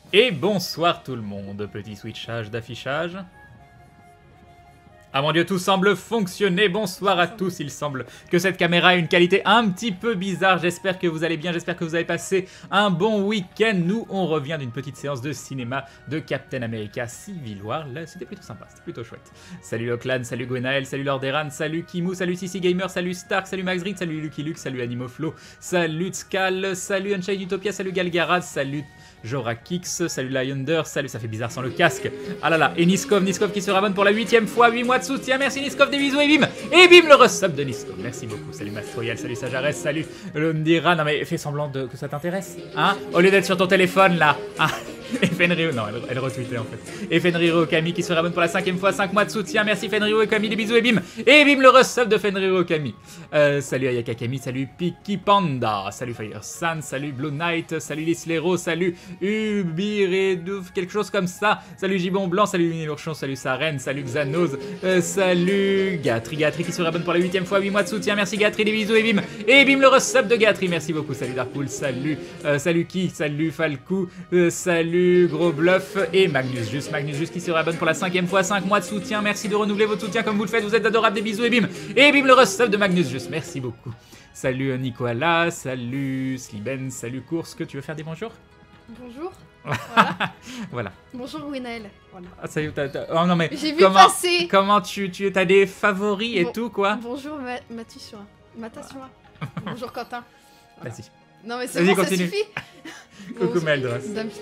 Et bonsoir tout le monde, petit switchage d'affichage. Ah mon dieu, tout semble fonctionner, bonsoir à tous, il semble que cette caméra a une qualité un petit peu bizarre, j'espère que vous allez bien, j'espère que vous avez passé un bon week-end. Nous, on revient d'une petite séance de cinéma de Captain America Civil War, là c'était plutôt sympa, c'était plutôt chouette. Salut Loclan, salut Gwenaël, salut Lorderan, salut Kimou, salut Sissi Gamer, salut Stark, salut Max Reed, salut Lucky Luke, salut Animoflow, salut Tskal, salut Unchained Utopia, salut Galgaraz, salut Jorakix, salut Lyonder, salut, ça fait bizarre sans le casque. Ah là là, et Niskov qui se rabonne pour la 8ème fois, 8 mois de soutien, merci Niskov, des bisous et bim le resub de Niskov, merci beaucoup, salut Mastroyal, salut Sajares, salut Londira, non mais fais semblant que ça t'intéresse, hein, au lieu d'être sur ton téléphone là, hein. Et Fenrio, non, elle retweetait en fait. Et Fenriro Okami qui se rabonne pour la 5ème fois, 5 mois de soutien. Merci Fenriro Okami, des bisous et bim le resub de Fenriro Okami. Salut Ayaka Kami, salut Piki Panda, salut Fire San, salut Blue Knight, salut Lislero, salut Ubiredouf, quelque chose comme ça. Salut Gibon Blanc, salut Lurchon, salut Saren, salut Xanos, salut Gatri qui se rabonne pour la 8ème fois, 8 mois de soutien. Merci Gatri, des bisous et bim le resub de Gatri. Merci beaucoup, salut Darkpool, salut salut Falcou, salut Gros Bluff et Magnus Just qui se rabonne pour la 5ème fois, 5 mois de soutien. Merci de renouveler votre soutien comme vous le faites, vous êtes adorables, des bisous et bim le resub de Magnus Just, merci beaucoup. Salut Nicolas, salut Sliben, salut Course, que tu veux faire des bonjours? Bonjour. Voilà. Voilà. Bonjour Gwenaël. Voilà. Ah, ça y est, oh non mais j'ai vu passer. Comment tu as des favoris et tout quoi? Bonjour Matasura. Bonjour Quentin. Voilà. Vas-y. Non mais c'est bon, continue. ça suffit. Coucou Meldros.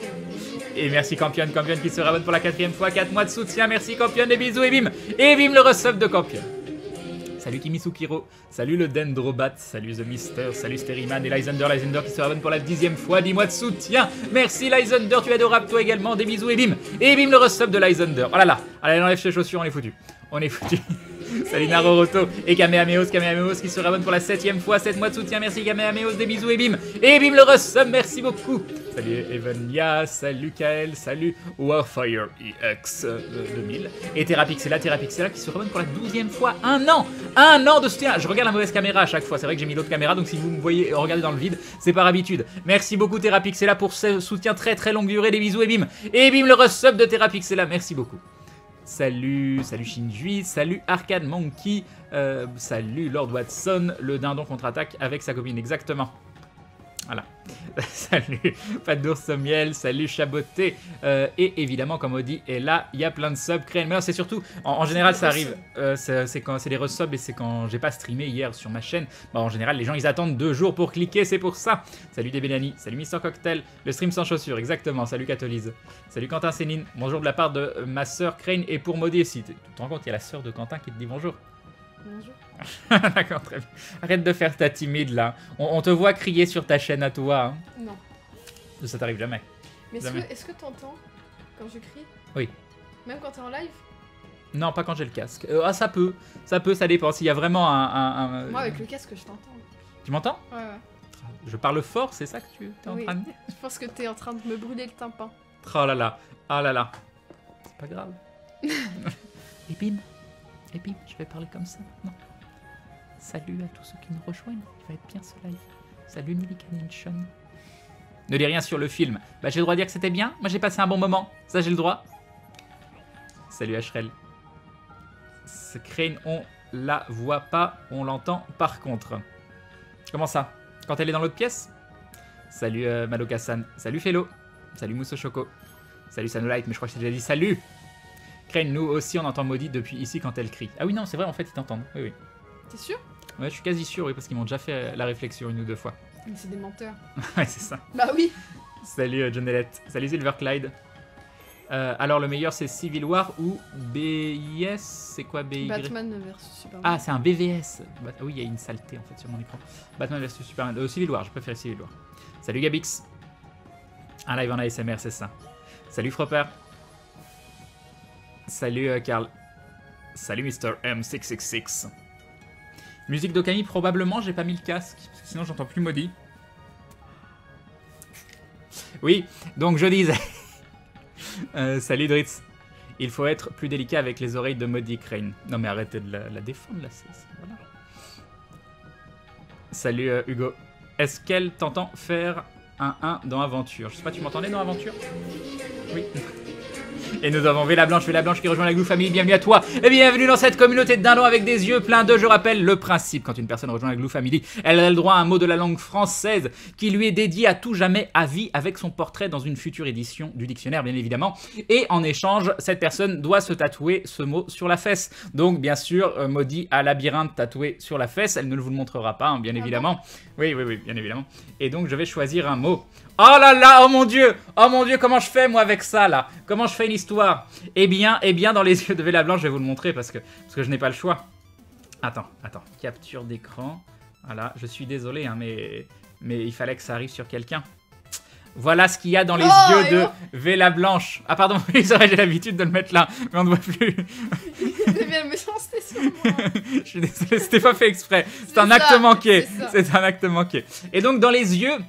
Et merci Campion qui se rabonne pour la 4ème fois, 4 mois de soutien. Merci Campion, des bisous et bim le resub de Campion. Salut Kimisukiro, salut le Dendrobat, salut The Mister, salut Steriman et Lysander qui se rabonne pour la 10ème fois, 10 mois de soutien. Merci Lysander, tu es adorable toi également, des bisous et bim le resub de Lysander. Oh là là, allez enlève ses chaussures, on est foutu. Salut Naroroto et Kamehameos qui se rabonne pour la 7ème fois, 7 mois de soutien. Merci Kamehameos, des bisous et bim le resub, merci beaucoup. Salut Evania, salut Kael, salut Warfire EX 2000 et Terrapixela qui se rabonne pour la 12ème fois. Un an de soutien. Je regarde la mauvaise caméra à chaque fois, c'est vrai que j'ai mis l'autre caméra, donc si vous me voyez regarder dans le vide, c'est par habitude. Merci beaucoup Terrapixela pour ce soutien très longue durée, des bisous et bim le resub de Terrapixela, merci beaucoup. Salut Shinjui, salut Arcade Monkey, salut Lord Watson, le dindon contre-attaque avec sa copine, exactement. Voilà. Salut Padours Sommiel, salut Chaboté, et évidemment comme on dit, et là il y a plein de subs. Mais c'est surtout, en général ça arrive, c'est quand c'est des resubs et c'est quand j'ai pas streamé hier sur ma chaîne. Bah, en général les gens ils attendent 2 jours pour cliquer, c'est pour ça. Salut Debelani, salut Mister Cocktail, le stream sans chaussures, exactement, salut Catholise. Salut Quentin Sénine, bonjour de la part de ma sœur Crane et pour Modesty. Tu te rends compte, il y a la sœur de Quentin qui te dit bonjour. Bonjour. D'accord, très bien. Arrête de faire ta timide là. On te voit crier sur ta chaîne à toi. Hein. Non. Ça t'arrive jamais. Mais est-ce que t'entends quand je crie? Oui. Même quand t'es en live? Non, pas quand j'ai le casque. Ça peut, ça dépend. S'il y a vraiment Moi avec le casque je t'entends. Tu m'entends? Ouais. Je parle fort, c'est ça que tu es en train de dire? Je pense que t'es en train de me brûler le tympan. Oh là là, C'est pas grave. Et bim, je vais parler comme ça. Non. Salut à tous ceux qui nous rejoignent, il va être bien ce live. Salut Nilikanenshon. Ne dis rien sur le film. Bah j'ai le droit de dire que c'était bien, moi j'ai passé un bon moment, ça j'ai le droit. Salut Ashrel. Ce Crane, on la voit pas, on l'entend par contre. Comment ça? Quand elle est dans l'autre pièce? Salut Madoka-san, salut Fello, salut Mousso Choco, salut Sanolite, mais je crois que j'ai déjà dit salut. Crane, nous aussi on entend Maudit depuis ici quand elle crie. Ah oui non, c'est vrai, en fait ils t'entendent, oui. T'es sûr? Ouais, je suis quasi sûr, oui, parce qu'ils m'ont déjà fait la réflexion 1 ou 2 fois. Mais c'est des menteurs. Ouais, c'est ça. Bah oui. Salut John Elette. Salut Silverclyde. Alors, le meilleur, c'est Civil War ou BIS? C'est quoi BY? Batman vs Superman. Ah, c'est un BVS. Oui, il y a une saleté, en fait, sur mon écran. Batman vs Superman. Civil War, je préfère Civil War. Salut Gabix. Un live en ASMR, c'est ça. Salut Fropper. Salut Karl. Salut Mr. M666. Musique d'Okami, probablement, j'ai pas mis le casque, parce que sinon j'entends plus Maudit. Oui, donc je disais... salut Dritz. Il faut être plus délicat avec les oreilles de Maudit Crane. Non mais arrêtez de la défendre là, voilà. Salut Hugo. Est-ce qu'elle t'entend faire un 1 dans Aventure? Je sais pas, tu m'entendais dans Aventure? Oui. Et nous avons Vela Blanche qui rejoint la Glou Family. Bienvenue à toi et bienvenue dans cette communauté de dindons avec des yeux pleins de. Je rappelle le principe, quand une personne rejoint la Glou Family, elle a le droit à un mot de la langue française qui lui est dédié à tout jamais à vie avec son portrait dans une future édition du dictionnaire, bien évidemment. Et en échange, cette personne doit se tatouer ce mot sur la fesse. Donc, bien sûr, Maudit a labyrinthe tatoué sur la fesse. Elle ne vous le montrera pas, hein, bien évidemment. Oui, bien évidemment. Et donc, je vais choisir un mot. Oh là là, oh mon dieu, comment je fais moi avec ça là? Comment je fais une histoire? Eh bien, dans les yeux de Vela Blanche, je vais vous le montrer parce que je n'ai pas le choix. Attends, capture d'écran. Voilà, je suis désolé, hein, mais il fallait que ça arrive sur quelqu'un. Voilà ce qu'il y a dans les yeux de Vela Blanche. Ah pardon, j'ai l'habitude de le mettre là, mais on ne voit plus. C'est bien la méchanceté sur moi. Je suis désolé, c'était pas fait exprès. C'est un acte manqué. C'est un acte manqué. Et donc dans les yeux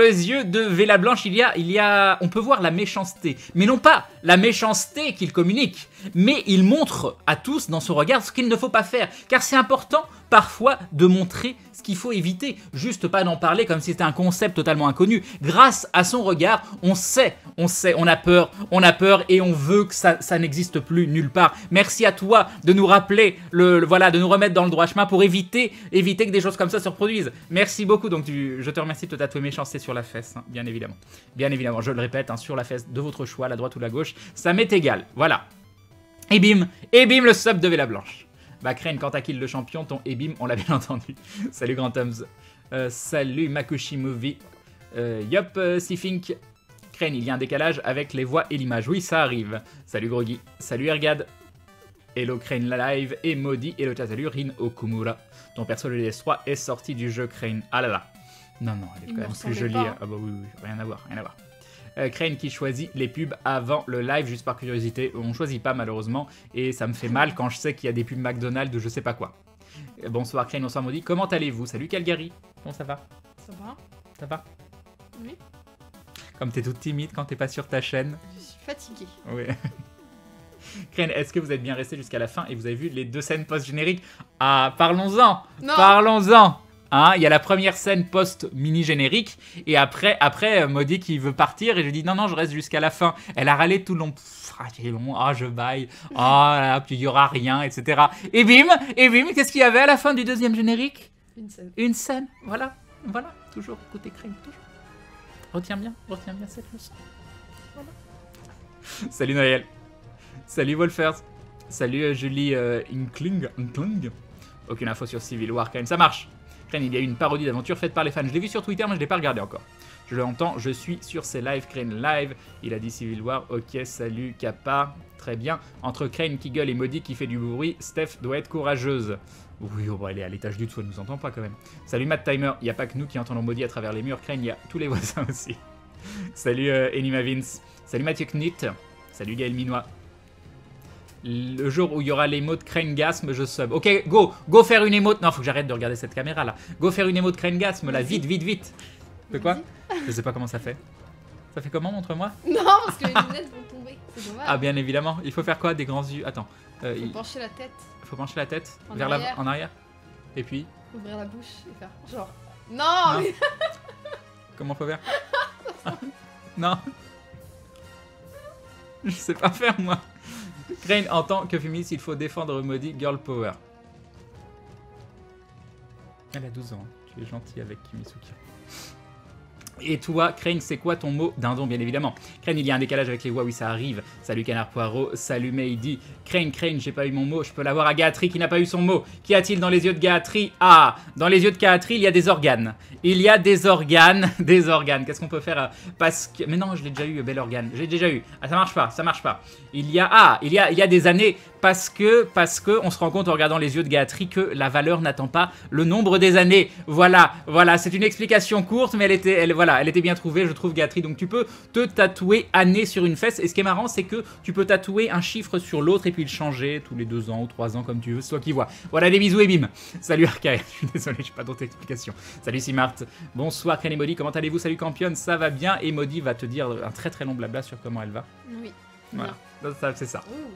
de Vela Blanche, il y a, on peut voir la méchanceté, mais non pas la méchanceté qu'il communique, mais il montre à tous dans son regard ce qu'il ne faut pas faire, car c'est important parfois de montrer ce qu'il faut éviter, juste pas d'en parler comme si c'était un concept totalement inconnu. Grâce à son regard, on sait, on a peur et on veut que ça n'existe plus nulle part. Merci à toi de nous rappeler, de nous remettre dans le droit chemin pour éviter que des choses comme ça se reproduisent. Merci beaucoup, donc je te remercie de te tatouer méchanceté sur la fesse, hein, bien évidemment. Bien évidemment, je le répète, hein, sur la fesse de votre choix, la droite ou la gauche, ça m'est égal, voilà. Et bim, le sub de Vela Blanche. Bah Crane, quand t'as kill le champion, ton Ebim, on l'a bien entendu. Salut Grand Tom's. Salut Makushi Movie. Yop, Sifink. Crane, il y a un décalage avec les voix et l'image. Oui, ça arrive. Salut Groggy. Salut Ergad. Hello Crane live. Et Maudit. Hello chat. Salut Rin Okumura. Ton perso le DS3 est sorti du jeu Crane. Ah là là. Non, elle est quand même plus jolie. Ah bah oui, rien à voir. Crane qui choisit les pubs avant le live, juste par curiosité. On choisit pas malheureusement, et ça me fait mal quand je sais qu'il y a des pubs McDonald's ou je sais pas quoi. Bonsoir Crane, bonsoir Maudit, comment allez-vous? Salut Calgary, comment ça va? Ça va? Oui. Comme t'es toute timide quand t'es pas sur ta chaîne. Je suis fatiguée. Oui. Crane, est-ce que vous êtes bien resté jusqu'à la fin et vous avez vu les 2 scènes post-génériques? Ah, parlons-en. Hein, il y a la première scène post-mini-générique, et après Maudit qui veut partir, et je dis non, je reste jusqu'à la fin. Elle a râlé tout le long. Je baille, puis il y aura rien, etc. Et bim, qu'est-ce qu'il y avait à la fin du 2e générique? Une scène, voilà, toujours, écoutez Crane, toujours. Retiens bien cette leçon. Voilà. Salut Noël, salut Wolfers, salut Julie Inkling. Aucune info sur Civil War, Crane, ça marche. Crane, il y a eu une parodie d'aventure faite par les fans. Je l'ai vu sur Twitter, mais je ne l'ai pas regardé encore. Je l'entends, je suis sur ses lives. Crane live. Il a dit Civil War. Ok, salut Kappa. Très bien. Entre Crane qui gueule et Maudit qui fait du bruit, Steph doit être courageuse. Oui, on va aller à l'étage du dessous, elle nous entend pas quand même. Salut Matt Timer. Il n'y a pas que nous qui entendons Maudit à travers les murs. Crane, il y a tous les voisins aussi. Salut Enima Vince. Salut Mathieu Knit. Salut Gaël Minois. Le jour où il y aura l'émote Crane-gasme, je sub. Ok, go faire une émote. Non, faut que j'arrête de regarder cette caméra là. Go faire une émote Crane-gasme là, vite. C'est quoi? Je sais pas comment ça fait. Ça fait comment, montre-moi? Non, parce que les lunettes vont tomber. C'est dommage. Ah, bien évidemment. Il faut faire quoi? Des grands yeux. Attends. Faut pencher la tête. Faut pencher la tête en arrière. Et puis ouvrir la bouche et faire genre. Non. Mais... Comment faut faire? Non. Je sais pas faire moi. Crane, en tant que féministe, il faut défendre Maudit Girl Power. Elle a 12 ans, tu es gentil avec Kimisuki. Et toi, Crane, c'est quoi ton mot? Dindon, bien évidemment. Crane, il y a un décalage avec les voix, oui, ça arrive. Salut Canard Poirot, salut Meidi. Crane, j'ai pas eu mon mot, je peux l'avoir à Gaatri qui n'a pas eu son mot. Qu'y a-t-il dans les yeux de Gaatri? Ah, dans les yeux de Gaatri, il y a des organes. Qu'est-ce qu'on peut faire parce que... Mais non, je l'ai déjà eu, bel organe. J'ai déjà eu. Ah, ça marche pas. Il y a des années parce que on se rend compte en regardant les yeux de Gaatri que la valeur n'attend pas le nombre des années. Voilà, c'est une explication courte, mais elle était bien trouvée, je trouve, Gaatri. Donc tu peux te tatouer année sur une fesse. Et ce qui est marrant, c'est que tu peux tatouer un chiffre sur l'autre et puis le changer tous les 2 ans ou 3 ans comme tu veux, c'est toi qui vois. Voilà, des bisous et bim. Salut Arcaï, je suis désolé, j'ai pas d'autres explications. Salut Simart. Bonsoir Crane et Maudit, comment allez-vous? Salut Campion, ça va bien? Et Maudit va te dire un très long blabla sur comment elle va. Oui. Voilà, ça, c'est ça.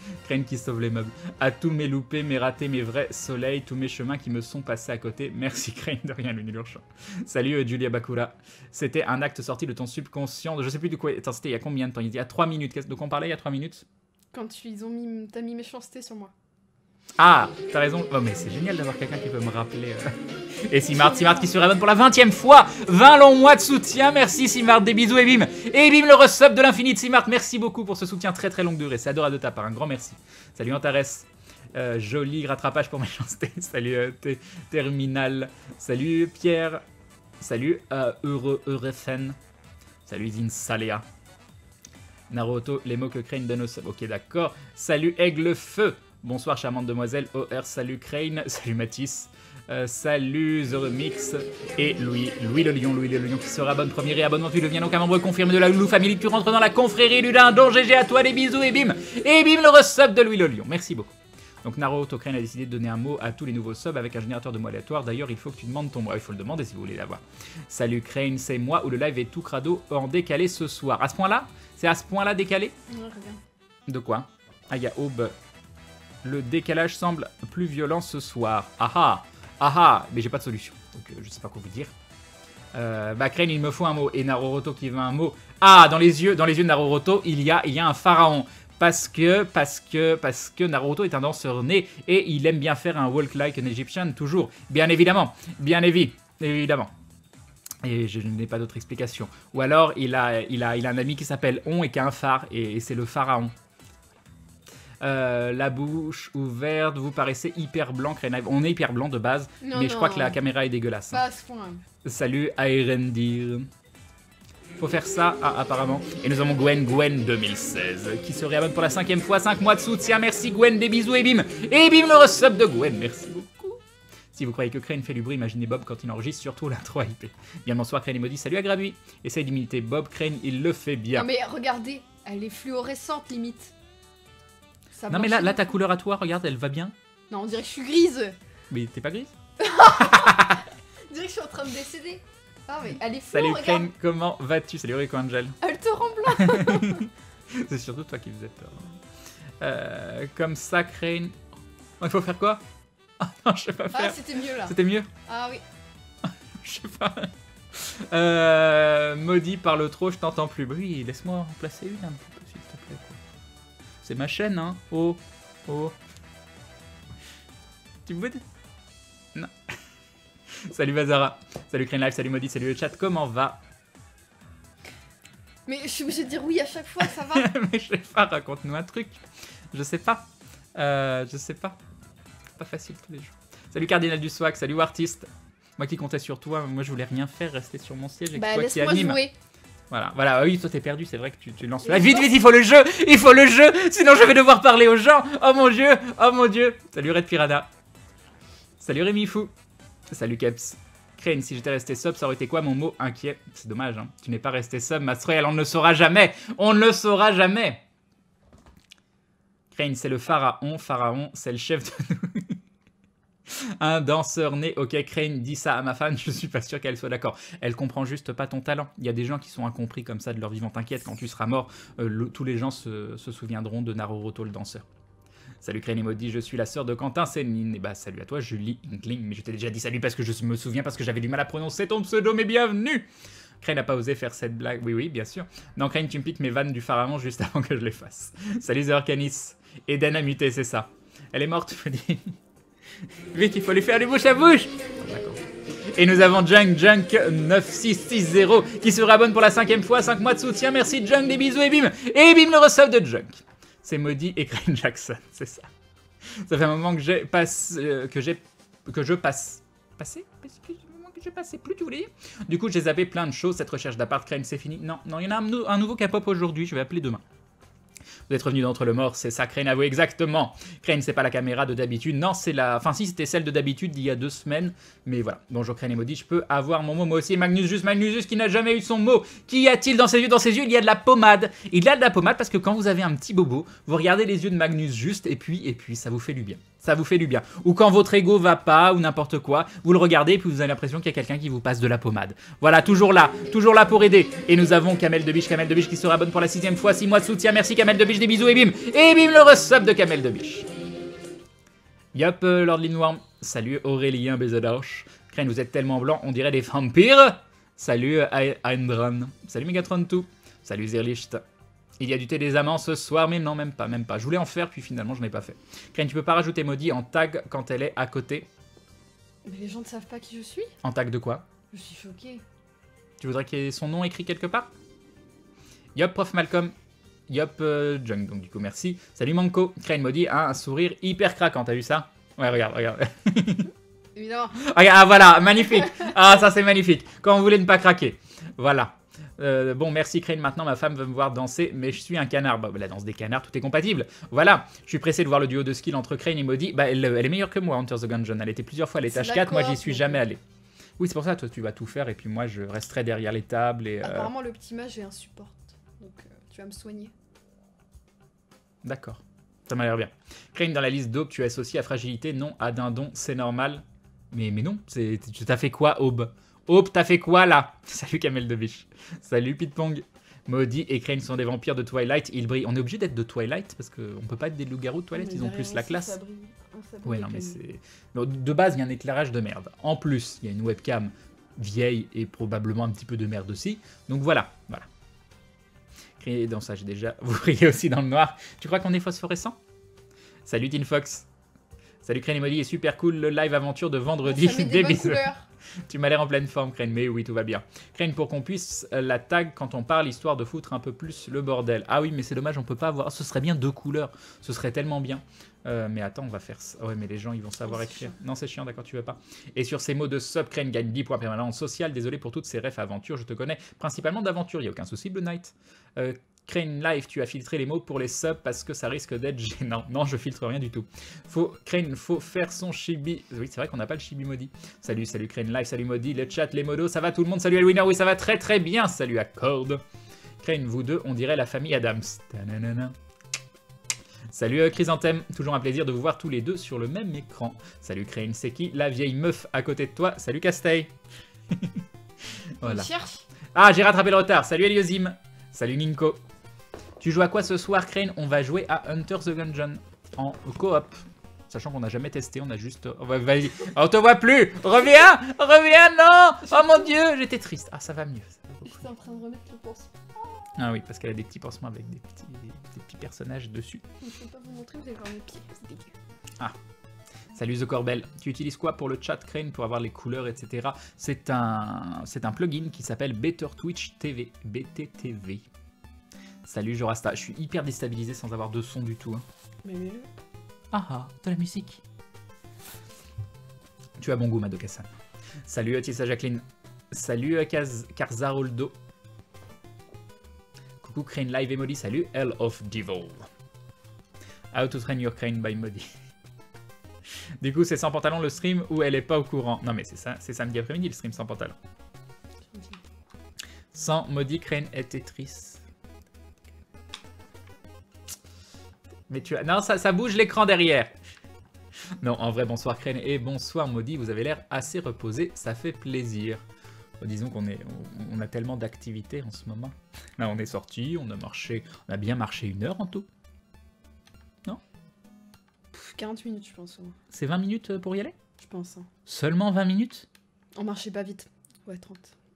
Crane qui sauve les meubles. À tous mes loupés, mes ratés, mes vrais soleils, tous mes chemins qui me sont passés à côté. Merci Crane, de rien, le nul urgent. Salut Julia Bakura. C'était un acte sorti de ton subconscient. Je sais plus de quoi. Attends, c'était il y a combien de temps? Il y a 3 minutes. De quoi on parlait il y a 3 minutes? Quand t'as mis méchanceté sur moi. Ah, t'as raison. Oh, mais c'est génial d'avoir quelqu'un qui peut me rappeler. Et Simard qui se réabonne pour la 20e fois. 20 longs mois de soutien. Merci Simard, des bisous et bim. Et bim, le resub de l'infini de Simard. Merci beaucoup pour ce soutien très très longue durée. C'est adorable de ta part. Un grand merci. Salut Antares. Joli rattrapage pour méchanceté. Salut Terminal. Salut Pierre. Salut Eurefen. Salut Zinsalea. Naruto, les mots que Crane donne au sub. Ok, d'accord. Salut Aigle Feu. Bonsoir charmante demoiselle. OR, salut Crane. Salut Mathis. Salut The Remix. Et Louis le Lion qui se rabonne premier et abonnement. Tu deviens donc un membre confirmé de la Loulou Family. Tu rentres dans la confrérie du dindon. GG à toi, des bisous et bim. Et bim, le resub de Louis le Lion. Merci beaucoup. Donc Naruto Crane a décidé de donner un mot à tous les nouveaux subs avec un générateur de mots aléatoires. D'ailleurs, il faut que tu demandes ton mot. Il faut le demander si vous voulez l'avoir. Salut Crane, c'est moi où le live est tout crado en décalé ce soir. À ce point-là? C'est à ce point-là décalé? Ouais, regarde. De quoi? Ah, il y a Aube. Le décalage semble plus violent ce soir. Ah ah, mais j'ai pas de solution. Donc je sais pas quoi vous dire. Bah Crane, il me faut un mot. Et Naruto qui veut un mot. Ah, dans les yeux de Naruto, il y a un pharaon. Parce que Naruto est un danseur né et il aime bien faire un walk like an Egyptian, toujours. Bien évidemment. Et je n'ai pas d'autre explication. Ou alors, il a un ami qui s'appelle On et qui a un phare, et c'est le pharaon. La bouche ouverte, vous paraissez hyper blanc, Crane. On est hyper blanc de base, mais je crois que la caméra est dégueulasse. Pas à ce point. Salut, Aerendir. Faut faire ça, apparemment. Et nous avons Gwen 2016, qui se réabonne pour la 5e fois, 5 mois de soutien. Merci Gwen, des bisous et bim. Et bim, le resub de Gwen, merci beaucoup. Si vous croyez que Crane fait du bruit, imaginez Bob quand il enregistre, surtout l'intro IP. Bien bonsoir Crane et Maudit, salut à Graduit. Essaye d'imiter Bob, Crane, il le fait bien. Non mais regardez, elle est fluorescente limite. Ça non mais là ta couleur à toi, regarde, elle va bien. Non, on dirait que je suis grise. Mais t'es pas grise? On dirait que je suis en train de décéder. Ah mais elle est fluo, salut regarde. Crane, comment vas-tu? Salut Rico Angel. Elle te rend blanc. C'est surtout toi qui faisais peur. Comme ça Crane... Il faut faire quoi? Ah non, je sais pas faire. Ah, c'était mieux là. C'était mieux? Ah oui. Je sais pas. Maudit parle trop, je t'entends plus. Oui, laisse-moi en placer une un petit peu, s'il te plaît. C'est ma chaîne, hein. Oh. Tu veux? Non. Salut Bazara. Salut Crane Live, salut Maudit, salut le chat. Comment va? Mais je suis obligée de dire oui à chaque fois, ça va? Mais je sais pas, raconte-nous un truc. Je sais pas. Pas facile tous les jours. Salut Cardinal du Swag, salut Artiste. Moi qui comptais sur toi, moi je voulais rien faire, rester sur mon siège et que toi qui anime. Jouer. Voilà, oui, toi t'es perdu, c'est vrai que tu lances là. Vite, il faut le jeu, sinon je vais devoir parler aux gens. Oh mon dieu. Salut Red Piranha. Salut Rémi Fou. Salut Keps. Crane, si j'étais resté sub, ça aurait été quoi mon mot inquiet? C'est dommage, hein. Tu n'es pas resté sub, Mastroyal, on ne le saura jamais. Crane, c'est le pharaon, c'est le chef de nous. Un danseur né, ok, Crane, dis ça à ma fan, je suis pas sûr qu'elle soit d'accord. Elle comprend juste pas ton talent. Il y a des gens qui sont incompris comme ça de leur vivant. T'inquiète, quand tu seras mort, tous les gens se souviendront de Naruto le danseur. Salut Crane et Maudit, je suis la sœur de Quentin Sénine. Et bah salut à toi, Julie Inkling. Mais je t'ai déjà dit salut parce que je me souviens, parce que j'avais du mal à prononcer ton pseudo, mais bienvenue. Crane n'a pas osé faire cette blague. Oui, bien sûr. Non, Crane, tu me piques mes vannes du pharaon juste avant que je les fasse. Salut The Arcanis. Eden a muté, c'est ça. Elle est morte, je dis. Vite, il faut lui faire du bouche à bouche. D'accord. Et nous avons Junk9660 qui se rabonne pour la 5e fois, 5 mois de soutien. Merci Junk, des bisous et bim. Et bim, le resub de Junk. C'est Maudit et Crane Jackson, c'est ça. Ça fait un moment que je passe. Passé, plus tu voulais dire. Du coup, j'ai zappé plein de choses. Cette recherche d'appart, Crane, c'est fini. Non, il y en a un nouveau qui pop aujourd'hui. Je vais appeler demain. Vous êtes revenu d'entre le mort, c'est ça, Crane, avouez exactement. Crane, c'est pas la caméra de d'habitude. Non, c'est la. Enfin, si, c'était celle de d'habitude d'il y a 2 semaines. Mais voilà. Bonjour, Crane et Maudit, je peux avoir mon mot. Moi aussi, Magnus Just qui n'a jamais eu son mot. Qu'y a-t-il dans ses yeux? Dans ses yeux, il y a de la pommade. Il y a de la pommade parce que quand vous avez un petit bobo, vous regardez les yeux de Magnus Just et puis ça vous fait du bien. Ça vous fait du bien. Ou quand votre ego va pas ou n'importe quoi, vous le regardez et puis vous avez l'impression qu'il y a quelqu'un qui vous passe de la pommade. Voilà, toujours là pour aider. Et nous avons Kamel de Biche qui se rabonne pour la 6ème fois, 6 mois de soutien. Merci Kamel de Biche, des bisous et bim. Et bim le resub de Kamel de Biche. Yop, Lord Linworm. Salut Aurélien Bezodosh. Crane, vous êtes tellement blanc, on dirait des vampires. Salut Eindran. Salut Megatron 2. Salut Zerlicht. Il y a du thé des amants ce soir, mais non, même pas. Je voulais en faire, puis finalement, je n'ai pas fait. Crane, tu peux pas rajouter Maudit en tag quand elle est à côté? Mais les gens ne savent pas qui je suis. En tag de quoi? Je suis choquée. Tu voudrais qu'il y ait son nom écrit quelque part? Yop, Prof Malcolm. Yop, Junk, donc du coup, merci. Salut Manco. Crane Maudit a un sourire hyper craquant, t'as vu ça? Ouais, regarde. Évidemment. Ah, voilà, magnifique. Ah, ça, c'est magnifique. Quand vous voulez ne pas craquer. Voilà. Bon, merci Crane, maintenant ma femme veut me voir danser, mais je suis un canard. Bah, la danse des canards, tout est compatible. Voilà, je suis pressé de voir le duo de skill entre Crane et Maudit. Bah, elle est meilleure que moi, Hunter the Gungeon. Elle était plusieurs fois à l'étage 4, moi j'y suis jamais allé. Oui, c'est pour ça, toi tu vas tout faire, et puis moi je resterai derrière les tables. Et, apparemment, le petit mage est un support, donc tu vas me soigner. D'accord, ça m'a l'air bien. Crane, dans la liste d'Aube, tu es associé à fragilité, non à dindon, c'est normal. Mais non, tu t'as fait quoi, Aube? Aube, t'as fait quoi là? Salut Kamel de Biche. Salut Pitpong. Maudit et Crane sont des vampires de Twilight. Ils brillent. On est obligé d'être de Twilight parce qu'on peut pas être des loups-garous de Twilight. Ils ont plus la classe. Ouais, non, mais c'est. De base, il y a un éclairage de merde. En plus, il y a une webcam vieille et probablement un petit peu de merde aussi. Donc voilà. Crier dans ça, j'ai déjà. Vous brillez aussi dans le noir. Tu crois qu'on est phosphorescent? Salut Tin Fox. Salut Crane et Maudit. Et super cool le live aventure de vendredi. Des bisous. Tu m'as l'air en pleine forme, Crane, mais oui, tout va bien. Crane, pour qu'on puisse la tag quand on parle, histoire de foutre un peu plus le bordel. Ah oui, mais c'est dommage, on peut pas avoir... Ce serait bien 2 couleurs, ce serait tellement bien. Mais attends, on va faire ça. Ouais, mais les gens, ils vont savoir écrire. Non, c'est chiant, d'accord, tu veux pas. Et sur ces mots de sub, Crane gagne 10 points permanents social. Désolé pour toutes ces refs aventures, je te connais principalement d'aventure, il n'y a aucun souci, Blue Knight. Crane Live, tu as filtré les mots pour les subs parce que ça risque d'être gênant. Non, je filtre rien du tout. Crane, faut faire son chibi. Oui, c'est vrai qu'on n'a pas le chibi maudit. Salut Crane Live, salut Maudit, le chat, les modos, ça va tout le monde? Salut Elwinner, oui, ça va très très bien. Salut Accord. Crane, vous deux, on dirait la famille Adams. Ta-na-na-na. Salut Chrysanthème, toujours un plaisir de vous voir tous les deux sur le même écran. Salut Crane, c'est qui la vieille meuf à côté de toi? Salut Castell. Voilà. Ah, j'ai rattrapé le retard. Salut Eliozim. Salut Ninko. Tu joues à quoi ce soir, Crane? On va jouer à Hunter the Gungeon en coop. Sachant qu'on n'a jamais testé, on a juste... Oh, vas-y, on te voit plus. Reviens, non. Oh mon Dieu, j'étais triste. Ah, ça va mieux. J'étais en train de remettre le pansement. Ah oui, parce qu'elle a des petits pansements avec des petits personnages dessus. Je ne peux pas vous montrer, vous allez voir mes pieds, c'est dégueu. Ah. Salut The Corbel. Tu utilises quoi pour le chat, Crane, pour avoir les couleurs, etc. C'est un plugin qui s'appelle Better Twitch TV. BTTV. Salut Jorasta. Je suis hyper déstabilisé sans avoir de son du tout. Hein. Mais mets-le. Ah, de la musique. Tu as bon goût, Madoka-san. Salut Tissa Jacqueline. Salut Karzaroldo. Coucou Crane Live et Modi. Salut Hell of Devil. How to train your crane by Modi. Du coup, c'est sans pantalon le stream ou elle est pas au courant? Non, mais c'est ça, c'est samedi après-midi le stream sans pantalon. Sans Modi, Crane et Tetris. Mais tu as... Non, ça bouge l'écran derrière. Non, en vrai, bonsoir Crane et bonsoir Maudit. Vous avez l'air assez reposé, ça fait plaisir. Disons qu'on a tellement d'activités en ce moment. Là, on est sorti, on a bien marché 1 heure en tout. Non? 40 minutes, je pense. C'est 20 minutes pour y aller? Je pense. Hein. Seulement 20 minutes? On marchait pas vite. Ouais, 30.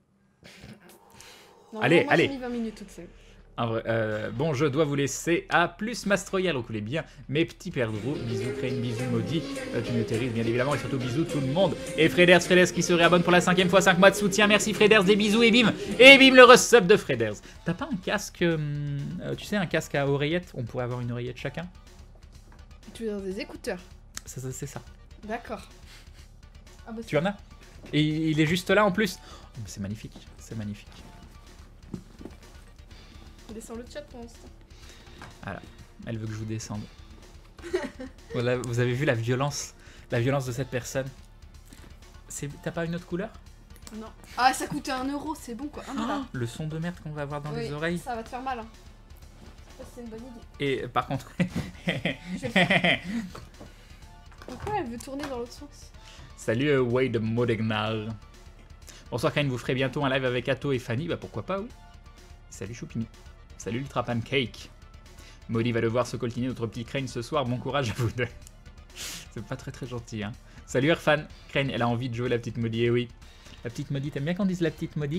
Non, allez, moi, allez. J'ai mis 20 minutes toutes seules. Bon, je dois vous laisser. À plus, Mastroyal, recoulez bien mes petits perdreaux. Bisous, Crane, bisous, Maudit. Tu me terribles, bien évidemment, et surtout bisous tout le monde. Et Freders qui se réabonne pour la 5e fois, 5 mois de soutien. Merci Freders, des bisous et bim le resub de Freders. T'as pas un casque, tu sais, un casque à oreillette? On pourrait avoir une oreillette chacun. Tu veux dire des écouteurs? C'est ça. D'accord. Ah bah, tu en as? Et il est juste là en plus. Oh, c'est magnifique, c'est magnifique. Descends le chat pour l'instant. Voilà, elle veut que je vous descende. Voilà, vous avez vu la violence de cette personne. T'as pas une autre couleur? Non. Ah, ça coûtait 1 €, c'est bon quoi. Le son de merde qu'on va avoir dans les oreilles. Ça va te faire mal. Hein. C'est une bonne idée. Et par contre... Pourquoi elle veut tourner dans l'autre sens? Salut Wade Modegnar. Bonsoir Crane, vous ferez bientôt un live avec Atto et Fanny, bah pourquoi pas, oui. Salut Choupini. Salut Ultra Pancake. Molly va devoir se coltiner notre petit Crane ce soir, bon courage à vous deux. C'est pas très gentil, hein. Salut Erfan. Crane, elle a envie de jouer la petite Molly, et oui. La petite Molly, t'aimes bien qu'on dise la petite Molly?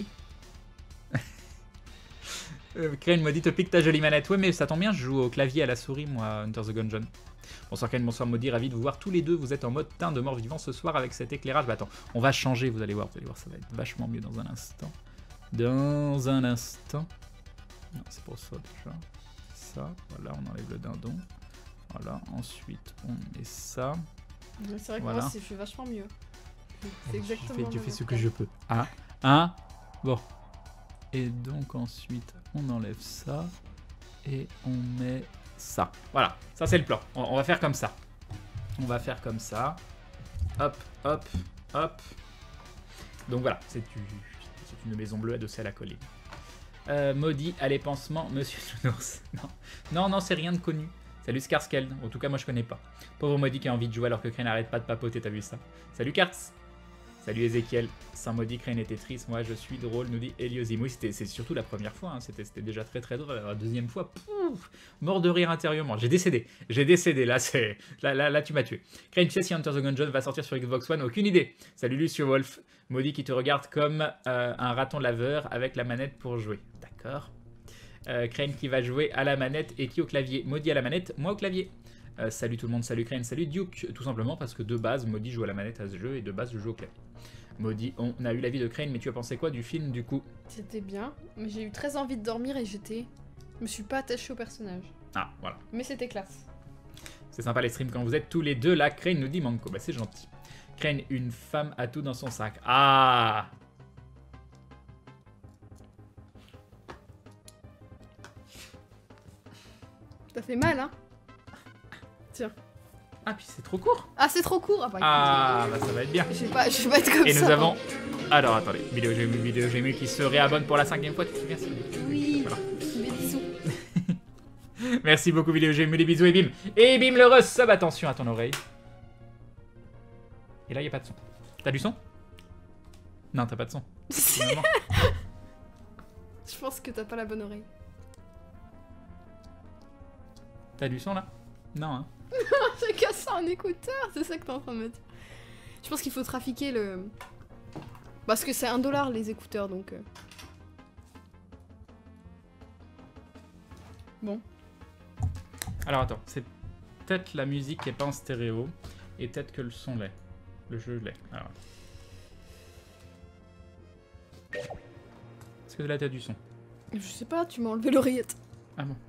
Crane Molly te pique ta jolie manette. Ouais, mais ça tombe bien, je joue au clavier à la souris, moi, Hunter the Gungeon. Bonsoir Crane, bonsoir Molly, ravi de vous voir tous les deux. Vous êtes en mode teint de mort vivant ce soir avec cet éclairage. Bah attends, on va changer, vous allez voir, ça va être vachement mieux dans un instant. Dans un instant. Non, c'est pour ça déjà. Ça, voilà, on enlève le dindon. Voilà, ensuite on met ça. C'est vrai que voilà. moi, je fais vachement mieux. C'est exactement Je fais ce que je peux. Ah, bon. Et donc ensuite, on enlève ça. Et on met ça. Voilà, ça c'est le plan. On va faire comme ça. On va faire comme ça. Hop, hop, hop. Donc voilà, c'est une maison bleue adossée à la colline. Maudit, allez, pansement, Monsieur Nounours. Non, c'est rien de connu. Salut Scarskeld, en tout cas moi je connais pas. Pauvre Maudit qui a envie de jouer alors que Crane n'arrête pas de papoter, t'as vu ça? Salut Karts. Salut Ezekiel. Sans Maudit, Crane était triste, moi je suis drôle, nous dit Eliosim. Oui, c'est surtout la première fois, hein. C'était déjà très drôle. La deuxième fois, pouf, mort de rire intérieurement. J'ai décédé, là tu m'as tué. Crane, tu sais si Hunter the Gungeon va sortir sur Xbox One? Aucune idée. Salut Lucio Wolf. Maudit qui te regarde comme un raton laveur avec la manette pour jouer. D'accord. Crane qui va jouer à la manette et qui au clavier? Maudit à la manette, moi au clavier. Salut tout le monde, salut Crane, salut Duke. Tout simplement parce que de base, Maudit joue à la manette à ce jeu et de base, je joue au clavier. Maudit, on a eu l'avis de Crane, mais tu as pensé quoi du film du coup? C'était bien, mais j'ai eu très envie de dormir et je me suis pas attachée au personnage. Ah, voilà. Mais c'était classe. C'est sympa les streams quand vous êtes tous les deux là. Crane nous dit Manco, bah c'est gentil. Crane, une femme a tout dans son sac. Ah! Ça fait mal, hein? Tiens. Ah, puis c'est trop court. Ah, c'est trop court. Ah, bah ça va être bien. Je vais pas être comme ça. Et nous avons... Alors, attendez. Vidéo Gému qui se réabonne pour la 5e fois. Merci. Oui. Voilà. Des bisous. Merci beaucoup, Vidéo Gému. Des bisous et bim. Et bim, le resub. Attention à ton oreille. Et là, il n'y a pas de son. T'as du son? Non, t'as pas de son. Je pense que t'as pas la bonne oreille. T'as du son là? Non, hein. J'ai cassé un écouteur, c'est ça que t'es en train de me dire. Je pense qu'il faut trafiquer le... Parce que c'est $1 les écouteurs, donc... Bon. Alors attends, c'est peut-être la musique qui est pas en stéréo, et peut-être que le son l'est. Le jeu l'est. Alors... Est-ce que là t'as du son? Je sais pas, tu m'as enlevé l'oreillette. Ah bon.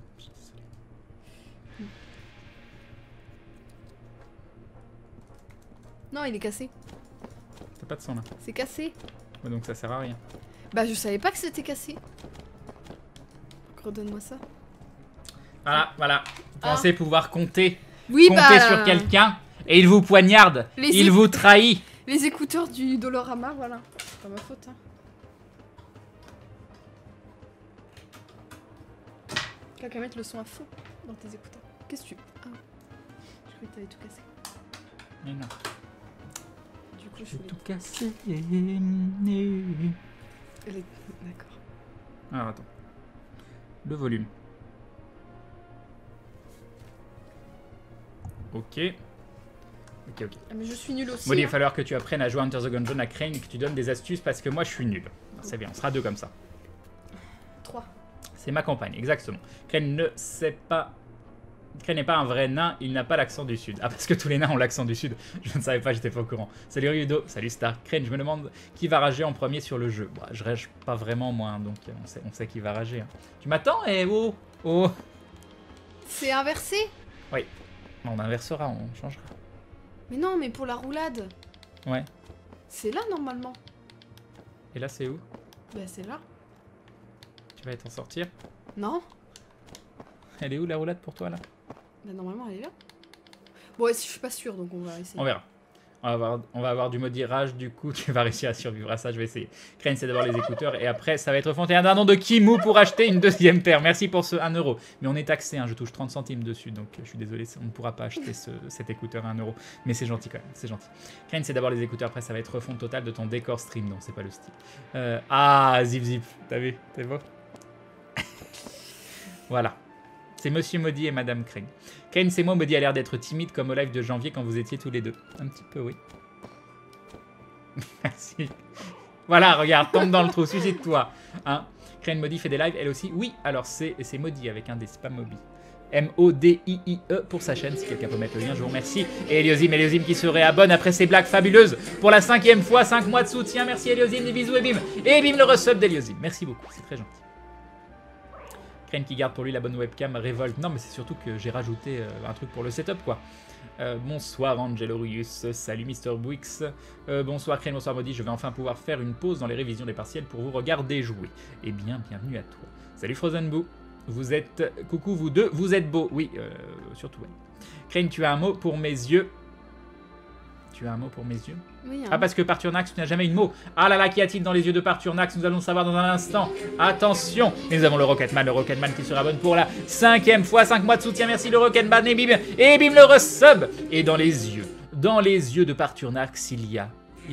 Non, il est cassé. T'as pas de son là. C'est cassé. Ouais, donc ça sert à rien. Bah je savais pas que c'était cassé. Redonne-moi ça. Voilà. Vous pensez pouvoir compter bah, sur quelqu'un et il vous poignarde, il vous trahit. Les écouteurs du Dolorama, voilà. C'est pas ma faute, hein. T'as qu'à mettre le son à fond dans tes écouteurs. Qu'est-ce que tu... Ah, je croyais que t'avais tout cassé. Mais non. Du coup, je J'ai voulais... tout cassé. D'accord. Alors attends. Le volume. Ok. Ah, mais je suis nulle aussi. Bon, il va hein. falloir que tu apprennes à jouer Hunter the Gungeon à Crane et que tu donnes des astuces parce que moi je suis nul. C'est bien, on sera deux comme ça. 3. C'est ma campagne, exactement. Crane ne sait pas... Crane n'est pas un vrai nain, il n'a pas l'accent du sud. Ah, parce que tous les nains ont l'accent du sud. Je ne savais pas, j'étais pas au courant. Salut Ryudo, salut Star. Crane, je me demande qui va rager en premier sur le jeu. Bon, je rage pas vraiment moi, hein, donc on sait qui va rager. Hein. Tu m'attends? Eh oh. C'est inversé? Oui. On inversera, on changera. Mais non, mais pour la roulade. Ouais. C'est là normalement. Et là c'est où? Bah c'est là. Tu vas t'en sortir? Non? Elle est où la roulade pour toi là? Bah normalement elle est là. Bon, ouais, je suis pas sûre, donc on va essayer. On verra. On va avoir du modirage, du coup, tu vas réussir à survivre à ça, je vais essayer. Crane, c'est d'abord les écouteurs, et après, ça va être fonté un dindon de Kimou pour acheter une deuxième paire. Merci pour ce 1 €. Mais on est taxé, hein, je touche 30 centimes dessus, donc je suis désolé, on ne pourra pas acheter cet écouteur à 1 €. Mais c'est gentil quand même, c'est gentil. Crane, c'est d'abord les écouteurs, après, ça va être refonte totale de ton décor stream. Non, c'est pas le style. Ah, zip zip, t'as vu, c'est beau. Voilà. C'est Monsieur Maudit et Madame Crane. Crane, c'est moi, Maudit a l'air d'être timide comme au live de janvier quand vous étiez tous les deux. Un petit peu, oui. Merci. Voilà, regarde, tombe dans le trou, suicide-toi. Hein. Crane Maudit fait des lives, elle aussi. Oui, alors c'est Maudit avec un des spam Mobi. M-O-D-I-I-E pour sa chaîne, si quelqu'un peut mettre le lien, je vous remercie. Et Eliosime qui se réabonne après ses blagues fabuleuses pour la 5e fois, 5 mois de soutien. Merci Eliosime, des bisous et bim. Et bim le resub d'Eliosime. Merci beaucoup, c'est très gentil. Crane qui garde pour lui la bonne webcam, révolte. Non, mais c'est surtout que j'ai rajouté un truc pour le setup, quoi. Bonsoir Angelo Ruyus, salut Mr. Bwix. Bonsoir Crane, bonsoir Maudit. Je vais enfin pouvoir faire une pause dans les révisions des partiels pour vous regarder jouer. Eh bien, bienvenue à toi. Salut Frozen Boo. Vous êtes... Coucou vous deux, vous êtes beaux. Oui, surtout, ouais. Crane, tu as un mot pour mes yeux. Tu as un mot pour mes yeux? Oui, Ah, parce que Parturnax, tu n'as jamais eu de mot. Ah là là, qu'y a-t-il dans les yeux de Parturnax? Nous allons savoir dans un instant. Attention, nous avons le Rocketman qui se rabonne pour la 5e fois. 5 mois de soutien, merci le Rocketman. Et bim le resub. Et dans les yeux de Parturnax, il y a,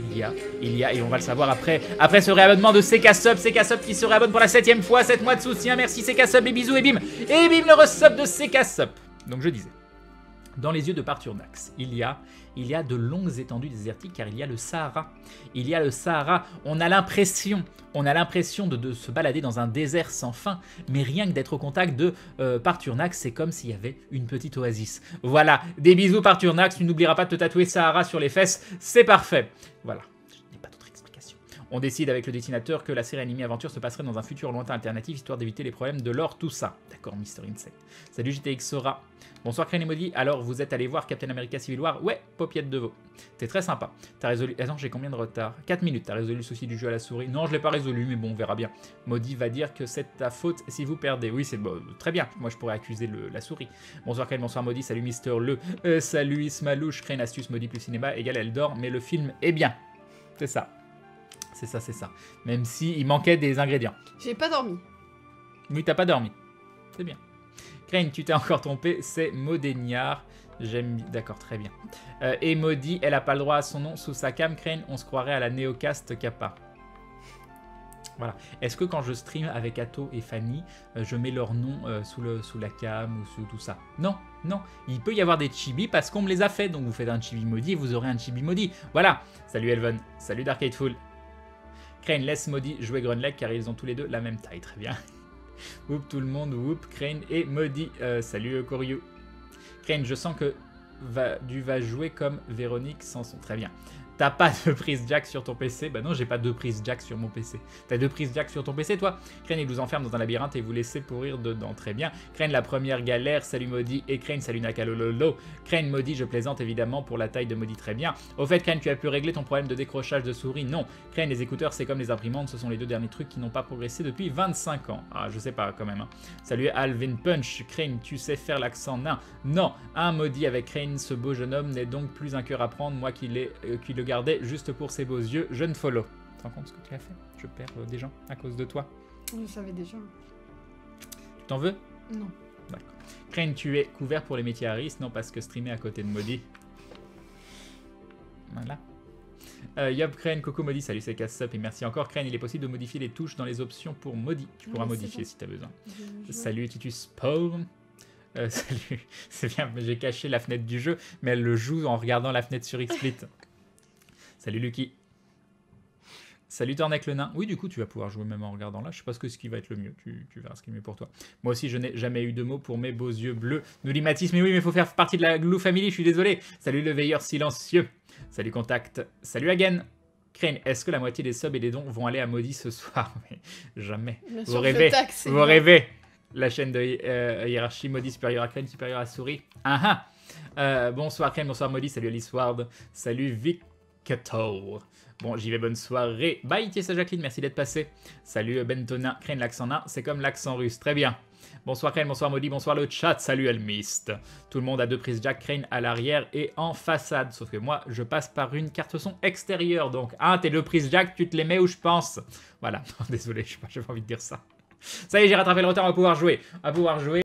et on va le savoir après ce réabonnement de CK-Sub qui se réabonne pour la 7e fois, 7 mois de soutien, merci CK-Sub, et bisous, et bim le resub de CK-Sub. Donc je disais, dans les yeux de Parturnax, il y a de longues étendues désertiques car il y a le Sahara. Il y a le Sahara, on a l'impression de se balader dans un désert sans fin, mais rien que d'être au contact de Parturnax, c'est comme s'il y avait une petite oasis. Voilà, des bisous Parturnax, tu n'oublieras pas de te tatouer Sahara sur les fesses, c'est parfait. Voilà, je n'ai pas d'autre explication. On décide avec le dessinateur que la série animée Aventure se passerait dans un futur lointain alternatif, histoire d'éviter les problèmes de l'or, tout ça. D'accord, Mr. Insect. Salut GTX Sora. Bonsoir Crane et Maudit, alors vous êtes allé voir Captain America Civil War? Ouais, paupiette de veau. T'es très sympa. T'as résolu... Attends, j'ai combien de retard? 4 minutes, t'as résolu le souci du jeu à la souris? Non, je l'ai pas résolu, mais bon, on verra bien. Maudit va dire que c'est ta faute si vous perdez. Oui, c'est bon, très bien. Moi, je pourrais accuser la souris. Bonsoir Crane, bonsoir Maudit, salut Mister Le. Salut Ismalouche, Crane, astuce, Maudit plus cinéma, égale elle dort, mais le film est bien. C'est ça. C'est ça, c'est ça. Même si il manquait des ingrédients. J'ai pas dormi. Oui, t'as pas dormi. C'est bien. Crane, tu t'es encore trompé, c'est Maudéniard. J'aime... D'accord, très bien. Et Maudit, elle a pas le droit à son nom sous sa cam. Crane, on se croirait à la Neocast Kappa. Voilà. Est-ce que quand je stream avec Atto et Fanny, je mets leur nom sous la cam ou sous tout ça? Non, non. Il peut y avoir des chibis parce qu'on me les a fait. Donc vous faites un chibi Maudit et vous aurez un chibi Maudit. Voilà. Salut Elven. Salut Darkadeful. Crane, laisse Maudit jouer Grunleg car ils ont tous les deux la même taille. Très bien. Whoop tout le monde, whoop, Crane et Maudit. Salut Koryu. Crane, je sens que tu vas jouer comme Véronique Sanson. Très bien. T'as pas de prise jack sur ton PC? Bah non, j'ai pas de prise jack sur mon PC. T'as deux prises jack sur ton PC, toi? Crane, il vous enferme dans un labyrinthe et vous laissez pourrir dedans. Très bien. Crane, la première galère. Salut Maudit. Et Crane, salut Nakalololo. Crane, Maudit, je plaisante évidemment pour la taille de Maudit. Très bien. Au fait, Crane, tu as pu régler ton problème de décrochage de souris? Non. Crane, les écouteurs, c'est comme les imprimantes. Ce sont les deux derniers trucs qui n'ont pas progressé depuis 25 ans. Ah, je sais pas quand même. Hein. Salut Alvin Punch. Crane, tu sais faire l'accent nain? Non. Un Maudit avec Crane, ce beau jeune homme n'est donc plus un cœur à prendre. Moi qui le gardais juste pour ses beaux yeux, je ne follow. Tu te rends compte ce que tu as fait? Je perds des gens à cause de toi. Je savais déjà. Tu t'en veux? Non. D'accord. Crane, tu es couvert pour les métiers à risque? Non, parce que streamer à côté de Maudit. Voilà. Yop Crane, coucou Maudit, salut c'est Cassop et merci encore Crane, il est possible de modifier les touches dans les options pour Maudit. Tu pourras modifier bon. Si tu as besoin. Salut Titus Spawn. Salut, c'est bien, j'ai caché la fenêtre du jeu, mais elle le joue en regardant la fenêtre sur XSplit. Salut Lucky. Salut Tornek le nain. Oui, du coup, tu vas pouvoir jouer même en regardant là. Je sais pas ce qui va être le mieux. Tu verras ce qui est mieux pour toi. Moi aussi, je n'ai jamais eu de mots pour mes beaux yeux bleus. Noulimatis, mais oui, mais il faut faire partie de la Glue Family. Je suis désolé. Salut le veilleur silencieux. Salut Contact. Salut Again. Crane, est-ce que la moitié des subs et des dons vont aller à Maudit ce soir? Mais jamais. Vous rêvez. Vous rêvez. La chaîne de hiérarchie Maudit supérieur à Crane, supérieur à Souris. Bonsoir Crane, bonsoir Maudit. Salut Alice Ward. Salut Vic. Bon, j'y vais, bonne soirée. Bye, Tiesa Jacqueline, merci d'être passé. Salut Bentonin, Crane l'accent nain, c'est comme l'accent russe. Très bien. Bonsoir Crane, bonsoir Maudit, bonsoir le chat, salut Elmist. Tout le monde a 2 prises jack, Crane à l'arrière et en façade. Sauf que moi, je passe par une carte son extérieure. Donc, tes 2 prises jack, tu te les mets où je pense. Voilà, désolé, j'ai pas envie de dire ça. Ça y est, j'ai rattrapé le retard, on va pouvoir jouer.